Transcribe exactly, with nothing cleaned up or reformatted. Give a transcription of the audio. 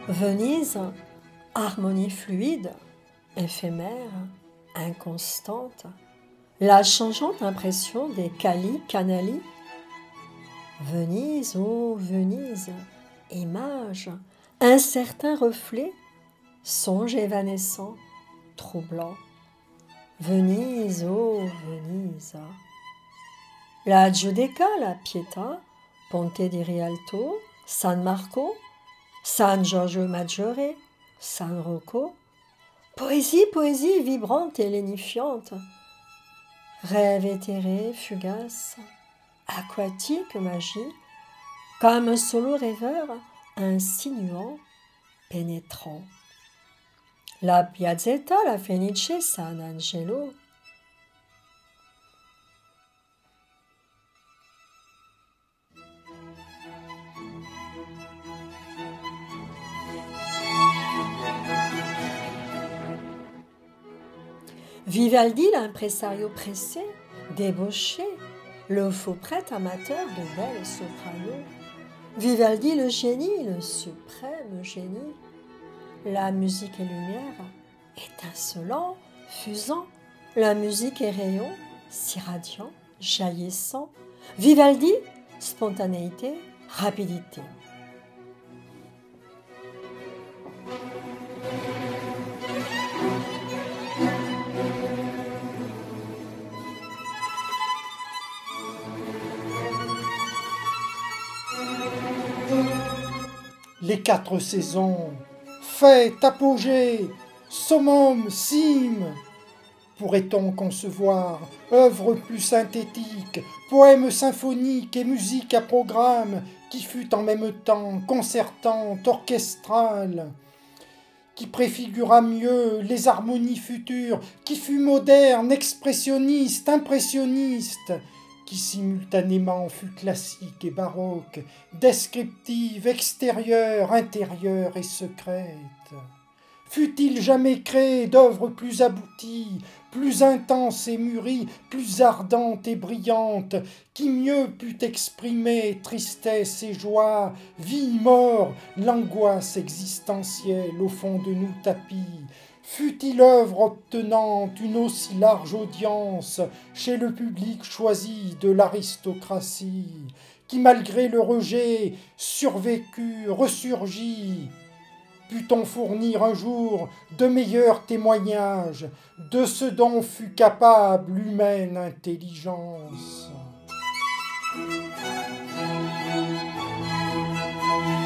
Venise, harmonie fluide, éphémère, inconstante, la changeante impression des Cali, Canali. Venise, ô Venise, image, incertain reflet, songe évanescent, troublant. Venise, ô Venise. La Giudecca, la Pietà, Ponte di Rialto, San Marco, San Giorgio Maggiore, San Rocco. Poésie, poésie vibrante et lénifiante. Rêve éthéré, fugace, aquatique magie, comme un solo rêveur insinuant, pénétrant. La Piazzetta, la Fenice, San Angelo. Vivaldi, l'impresario pressé, débauché, le faux prêtre amateur de belles sopranos. Vivaldi, le génie, le suprême génie. La musique est lumière, étincelant, fusant. La musique est rayon, si radiant, jaillissant. Vivaldi, spontanéité, rapidité. Les quatre saisons, fête, apogée, summum, cime. Pourrait-on concevoir œuvre plus synthétique, poème symphonique et musique à programme qui fut en même temps concertante, orchestrale, qui préfigura mieux les harmonies futures, qui fut moderne, expressionniste, impressionniste, qui simultanément fut classique et baroque, descriptive, extérieure, intérieure et secrète. Fut-il jamais créé d'œuvres plus abouties, plus intenses et mûries, plus ardentes et brillantes, qui mieux put exprimer tristesse et joie, vie, mort, l'angoisse existentielle au fond de nous tapis? Fut-il œuvre obtenant une aussi large audience chez le public choisi de l'aristocratie, qui malgré le rejet survécut, ressurgit? Put-on fournir un jour de meilleurs témoignages de ce dont fut capable l'humaine intelligence?